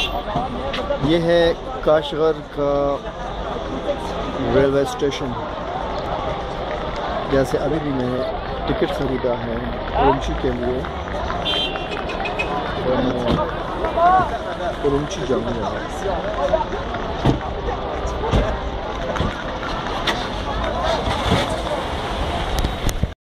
ये है काशगर का रेलवे स्टेशन। जैसे अभी भी मैंने टिकट ख़रीदा है उरुमची के लिए, तो मैं उरुमची जाऊँगा।